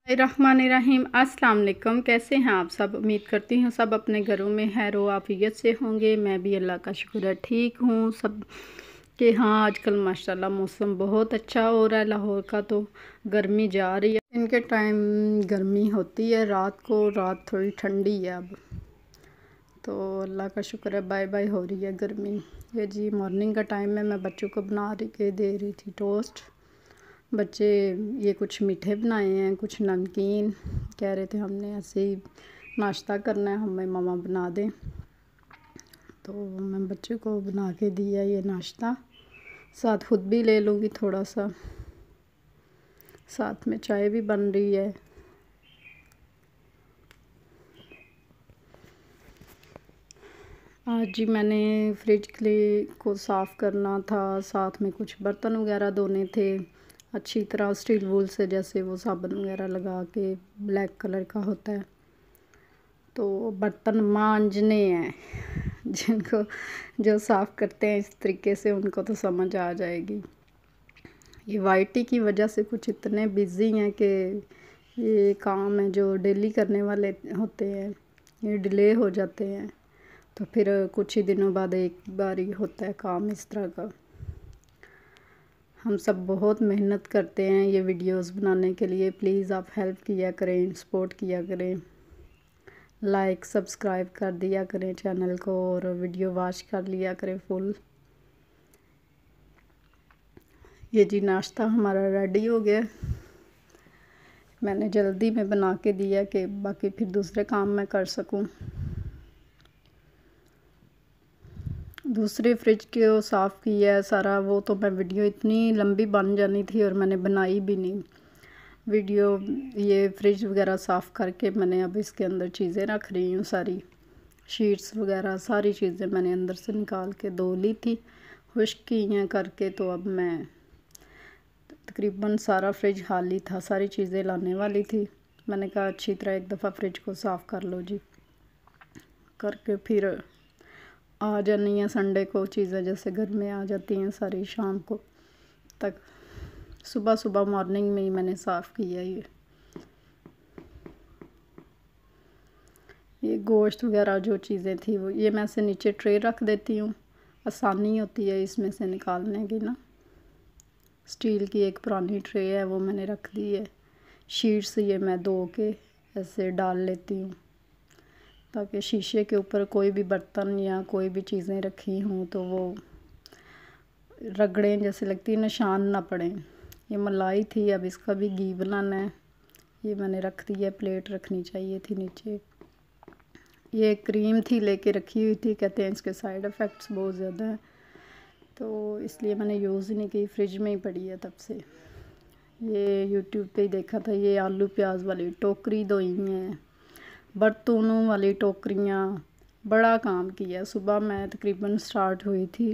रहमानिर्रहीम। अस्सलाम वालेकुम। कैसे हैं आप सब? उम्मीद करती हूँ सब अपने घरों में खैरो आफियत से होंगे। मैं भी अल्लाह का शुक्र है ठीक हूँ सब के। हाँ, आजकल माशाल्लाह मौसम बहुत अच्छा हो रहा है। लाहौर का तो गर्मी जा रही है। इनके टाइम गर्मी होती है, रात थोड़ी ठंडी है अब तो अल्लाह का शुक्र है। बाय बाय हो रही है गर्मी। ये जी मॉर्निंग का टाइम है। मैं बच्चों को बना के दे रही थी टोस्ट। बच्चे ये कुछ मीठे बनाए हैं, कुछ नमकीन। कह रहे थे हमने ऐसे ही नाश्ता करना है, हमें मम्मा बना दें। तो मैं बच्चे को बना के दिया ये नाश्ता। साथ खुद भी ले लूँगी थोड़ा सा। साथ में चाय भी बन रही है। आज जी मैंने फ्रिज को साफ़ करना था, साथ में कुछ बर्तन वगैरह धोने थे अच्छी तरह स्टील वूल से, जैसे वो साबुन वगैरह लगा के ब्लैक कलर का होता है। तो बर्तन मांजने हैं जिनको जो साफ़ करते हैं इस तरीके से उनको तो समझ आ जाएगी। ये वाईटी की वजह से कुछ इतने बिज़ी हैं कि ये काम है जो डेली करने वाले होते हैं ये डिले हो जाते हैं। तो फिर कुछ ही दिनों बाद एक बार ही होता है काम इस तरह का। हम सब बहुत मेहनत करते हैं ये वीडियोस बनाने के लिए। प्लीज़ आप हेल्प किया करें, सपोर्ट किया करें, लाइक सब्सक्राइब कर दिया करें चैनल को और वीडियो वॉच कर लिया करें फुल। ये जी नाश्ता हमारा रेडी हो गया। मैंने जल्दी में बना के दिया कि बाकी फिर दूसरे काम मैं कर सकूं। दूसरे फ्रिज को साफ़ किया है सारा, वो तो मैं वीडियो इतनी लंबी बन जानी थी और मैंने बनाई भी नहीं वीडियो। ये फ्रिज वगैरह साफ़ करके मैंने अब इसके अंदर चीज़ें रख रही हूँ। सारी शीट्स वगैरह सारी चीज़ें मैंने अंदर से निकाल के धो ली थी, खुश्क की हैं करके। तो अब मैं तकरीबन सारा फ्रिज खाली था, सारी चीज़ें लाने वाली थी। मैंने कहा अच्छी तरह एक दफ़ा फ्रिज को साफ़ कर लो जी, करके फिर आ जानी है संडे को चीज़ें जैसे घर में आ जाती हैं सारी शाम को तक। सुबह सुबह मॉर्निंग में ही मैंने साफ़ किया ये गोश्त वगैरह जो चीज़ें थी वो ये मैं से नीचे ट्रे रख देती हूँ, आसानी होती है इसमें से निकालने की ना। स्टील की एक पुरानी ट्रे है वो मैंने रख दी है। शीट्स ये मैं धो के ऐसे डाल लेती हूँ ताकि शीशे के ऊपर कोई भी बर्तन या कोई भी चीज़ें रखी हों तो वो रगड़ें जैसे लगती है, निशान ना पड़े। ये मलाई थी, अब इसका भी घी बनाना है। ये मैंने रख दी है, प्लेट रखनी चाहिए थी नीचे। ये क्रीम थी लेके रखी हुई थी, कहते हैं इसके साइड इफ़ेक्ट्स बहुत ज़्यादा हैं तो इसलिए मैंने यूज़ ही नहीं की, फ्रिज में ही पड़ी है तब से। ये यूट्यूब पे ही देखा था। ये आलू प्याज वाली टोकरी धोई हैं, बर्तनों वाली टोकरियाँ, बड़ा काम किया। सुबह मैं तकरीबन स्टार्ट हुई थी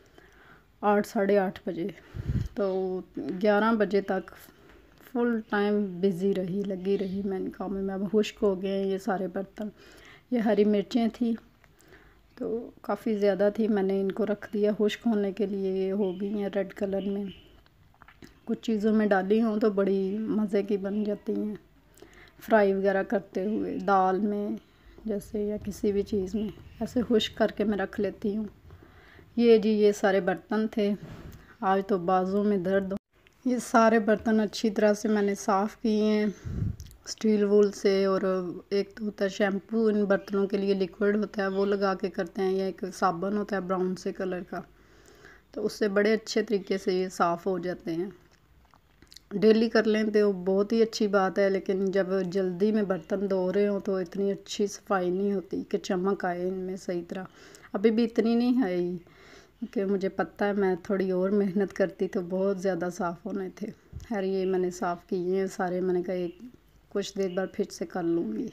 8 साढ़े 8 बजे, तो 11 बजे तक फुल टाइम बिज़ी रही, लगी रही मैंने काम में। अब खुश्क हो गए हैं ये सारे बर्तन। ये हरी मिर्चें थी तो काफ़ी ज़्यादा थी, मैंने इनको रख दिया खुश्क होने के लिए। ये हो गई हैं रेड कलर में। कुछ चीज़ों में डाली हूँ तो बड़ी मज़े की बन जाती हैं, फ्राई वगैरह करते हुए दाल में जैसे या किसी भी चीज़ में ऐसे खुश्क करके मैं रख लेती हूँ। ये जी ये सारे बर्तन थे। आज तो बाजू में दर्द। ये सारे बर्तन अच्छी तरह से मैंने साफ़ किए हैं स्टील वूल से। और एक तो होता है शैम्पू, इन बर्तनों के लिए लिक्विड होता है वो लगा के करते हैं, या एक साबुन होता है ब्राउन से कलर का, तो उससे बड़े अच्छे तरीके से ये साफ़ हो जाते हैं। डेली कर लें तो बहुत ही अच्छी बात है, लेकिन जब जल्दी में बर्तन धो रहे हो तो इतनी अच्छी सफाई नहीं होती कि चमक आए इनमें सही तरह। अभी भी इतनी नहीं आई कि मुझे पता है, मैं थोड़ी और मेहनत करती तो बहुत ज़्यादा साफ़ होने थे। खैर ये मैंने साफ़ किए हैं सारे। मैंने कहा कुछ देर बाद फिर से कर लूँगी।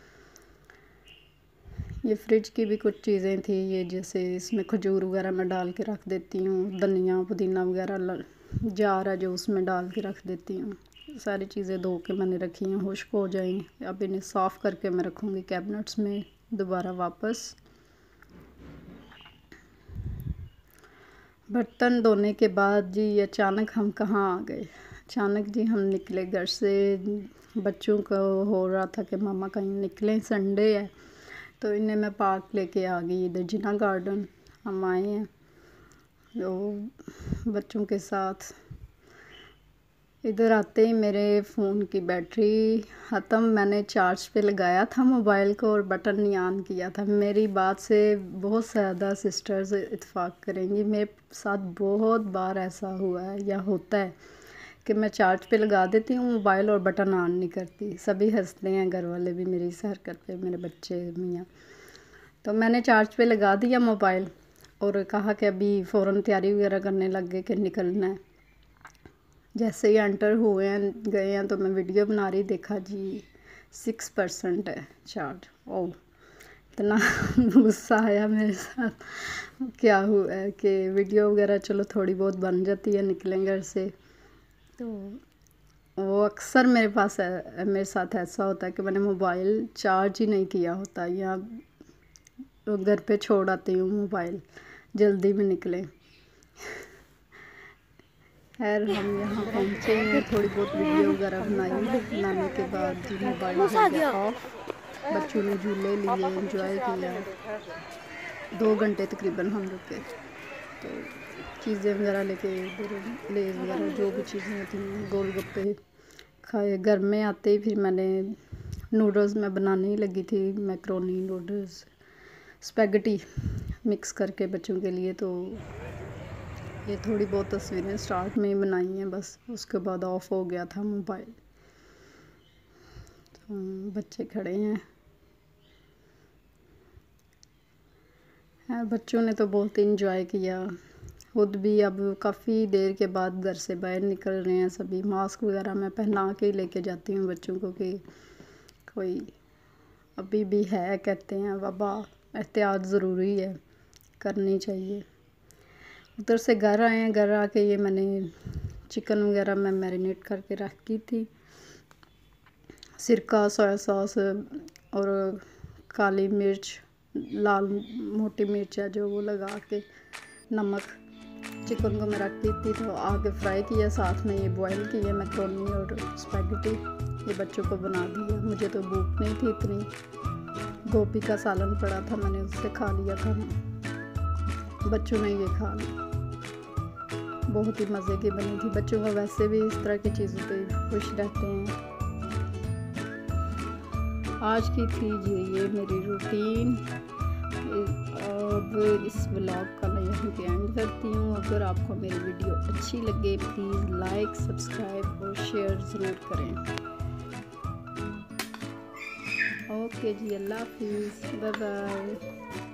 ये फ्रिज की भी कुछ चीज़ें थी, ये जैसे इसमें खजूर वगैरह मैं डाल के रख देती हूँ, धनिया पुदीना वगैरह जार है जो उसमें डाल के रख देती हूँ। सारी चीज़ें धो के मैंने रखी हैं, खुश्क हो जाएँ। अब इन्हें साफ़ करके मैं रखूँगी कैबिनेट्स में दोबारा वापस। बर्तन धोने के बाद जी अचानक हम कहाँ आ गए। अचानक जी हम निकले घर से बच्चों को हो रहा था कि मामा कहीं निकलें, संडे है, तो इन्हें मैं पार्क लेके आ गई। इधर जिना गार्डन हम आए हैं तो बच्चों के साथ। इधर आते ही मेरे फ़ोन की बैटरी ख़त्म। मैंने चार्ज पे लगाया था मोबाइल को और बटन नहीं ऑन किया था। मेरी बात से बहुत ज़्यादा सिस्टर्स इत्तेफाक करेंगी, मेरे साथ बहुत बार ऐसा हुआ है या होता है कि मैं चार्ज पे लगा देती हूँ मोबाइल और बटन ऑन नहीं करती। सभी हंसते हैं, घर वाले भी मेरी इस हरकत पे, मेरे बच्चे मियाँ। तो मैंने चार्ज पे लगा दिया मोबाइल और कहा कि अभी फ़ौरन तैयारी वगैरह करने लग गए कि निकलना है। जैसे ही एंटर हुए हैं गए हैं तो मैं वीडियो बना रही, देखा जी 6% है चार्ज। ओह, इतना गुस्सा आया मेरे साथ। क्या हुआ है कि वीडियो वगैरह चलो थोड़ी बहुत बन जाती है, निकलें घर से। तो वो अक्सर मेरे साथ ऐसा होता है कि मैंने मोबाइल चार्ज ही नहीं किया होता या घर पे छोड़ आती हूँ मोबाइल, जल्दी में निकलें। खैर हम यहाँ पहुँचे हैं, थोड़ी बहुत वीडियो वगैरह बनाने के बाद मोबाइल हो गया ऑफ। बच्चों ने झूले लिए, एंजॉय किया। 2 घंटे तकरीबन हम रुके, तो चीज़ें वगैरह लेके लेज वगैरह जो भी चीज़ें थी, गोलगप्पे खाए। घर में आते ही फिर मैंने नूडल्स में बनाने ही लगी थी, मैक्रोनी नूडल्स स्पैगेटी मिक्स करके बच्चों के लिए। तो ये थोड़ी बहुत तस्वीरें स्टार्ट में ही बनाई हैं बस, उसके बाद ऑफ हो गया था मोबाइल। तो बच्चे खड़े हैं, बच्चों ने तो बहुत इंजॉय किया। खुद भी अब काफ़ी देर के बाद घर से बाहर निकल रहे हैं सभी। मास्क वगैरह मैं पहना के लेके जाती हूँ बच्चों को कि कोई अभी भी है, कहते हैं वबा, एहतियात ज़रूरी है, करनी चाहिए। उधर से घर आए हैं, घर आके ये मैंने चिकन वगैरह मैं मैरिनेट करके रखी थी। सिरका, सोया सॉस और काली मिर्च, लाल मोटी मिर्च है जो, वो लगा के नमक चिकन को मैं रखी थी। तो आगे फ्राई किया, साथ में ये बॉयल किए मैक्रोनी और स्पैगेटी। ये बच्चों को बना दिया, मुझे तो भूख नहीं थी इतनी। गोभी का सालन पड़ा था, मैंने उससे खा लिया था, बच्चों ने ये खा लिया। बहुत ही मज़े की बनी थी। बच्चों को वैसे भी इस तरह की चीज़ों पे खुश रहते हैं। आज की थी ये मेरी रूटीन। अब इस व्लॉग का मैं यहीं पे एंड करती हूँ। अगर आपको मेरी वीडियो अच्छी लगे प्लीज़ लाइक, सब्सक्राइब और शेयर ज़रूर करें। ओके जी, अल्लाह हाफिज़, बाय बाय।